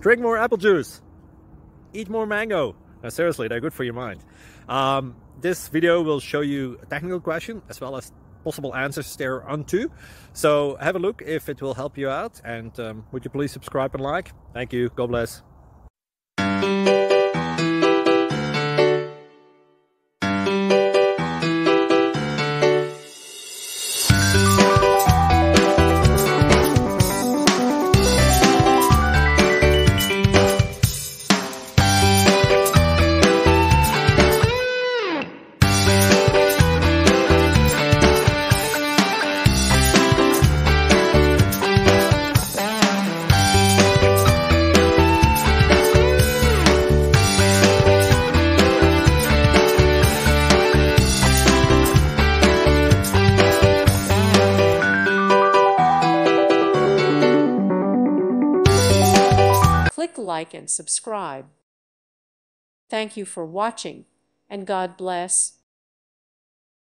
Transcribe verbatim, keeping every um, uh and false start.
Drink more apple juice. Eat more mango. No, seriously, they're good for your mind. Um, this video will show you a technical question as well as possible answers thereunto. So have a look if it will help you out, and um, would you please subscribe and like? Thank you. God bless. Click like and subscribe. Thank you for watching, and God bless.